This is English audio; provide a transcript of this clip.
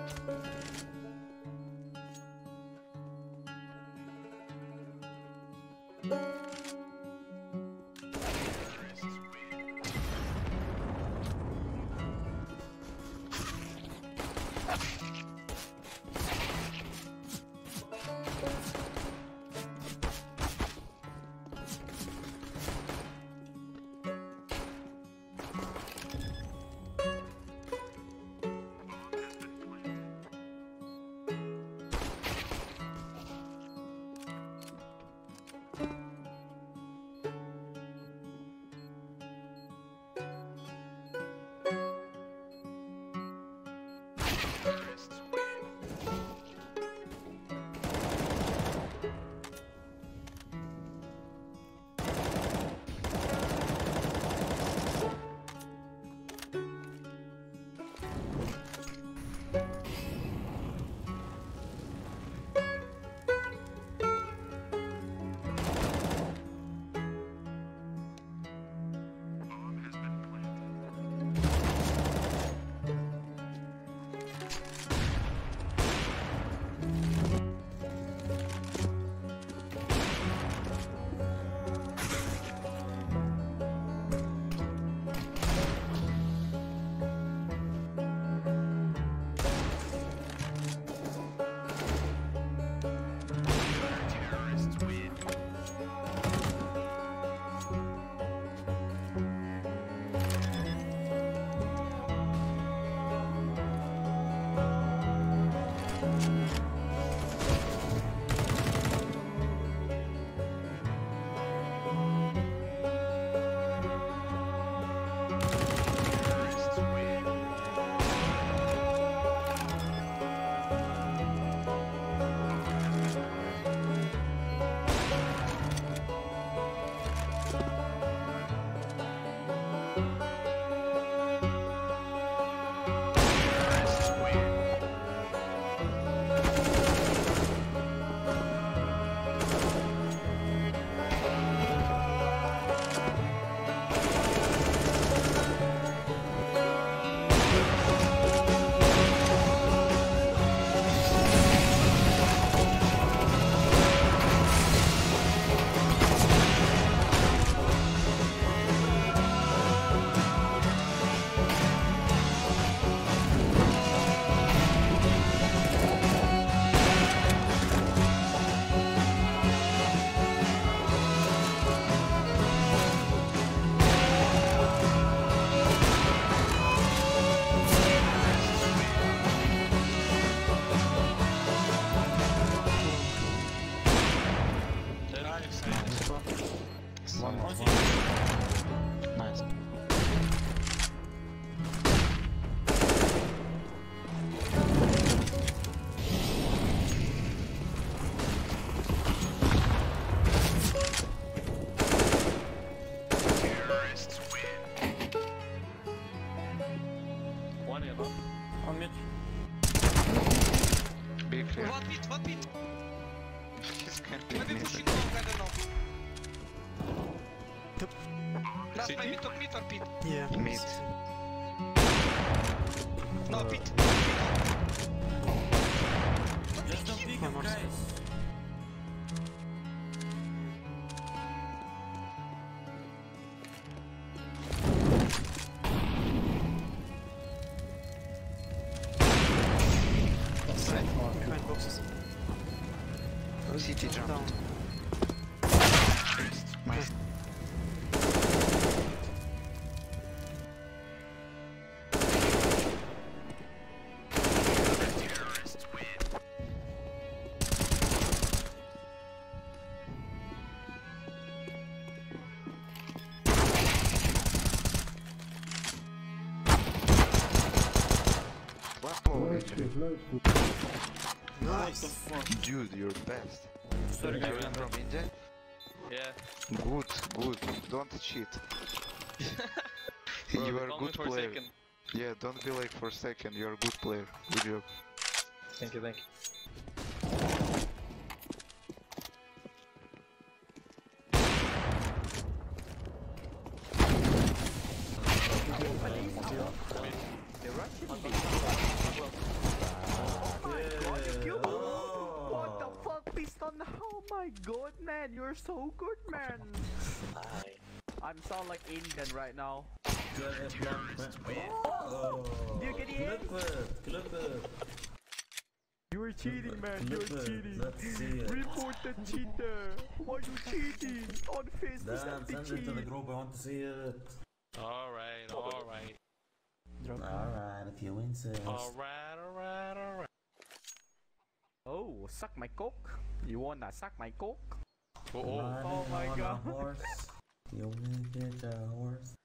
One pit. Maybe pushing long, I don't know. Last my mid or pit? Yeah. Mid. No, pit. Just don't pick him, guys. Behind boxes. CT jump. Down. Nice. Nice. Dude, you're best. Sorry, You guys. are from India? Yeah. Good. Don't cheat. Bro, You are a call me good for player. second. Yeah, don't be like for second. You're a good player. Good job. Thank you. my god, man, you're so good, man. I'm sound like Indian right now. Oh, Do you get it? Clipper. You're cheating, man. You're cheating. Let's see it. Report the cheater. Why you cheating? On Facebook, Damn, they send it to the cheat. group. I want to see it. Alright, alright. Alright, if you insist. Alright. Oh, suck my cock. You wanna suck my cock? Oh, Oh my Riding on God. a horse. You make it a horse.